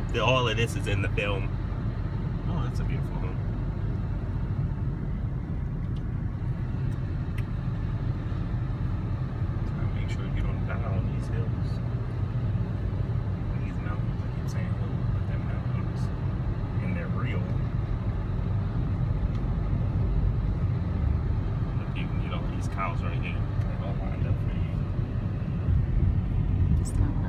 All of this is in the film. Oh, that's a beautiful home. Make sure you don't die on these hills. These mountains, I keep saying hills, but they're mountains. And they're real. Look, you can get all these cows right here. They're all lined up for you. It's not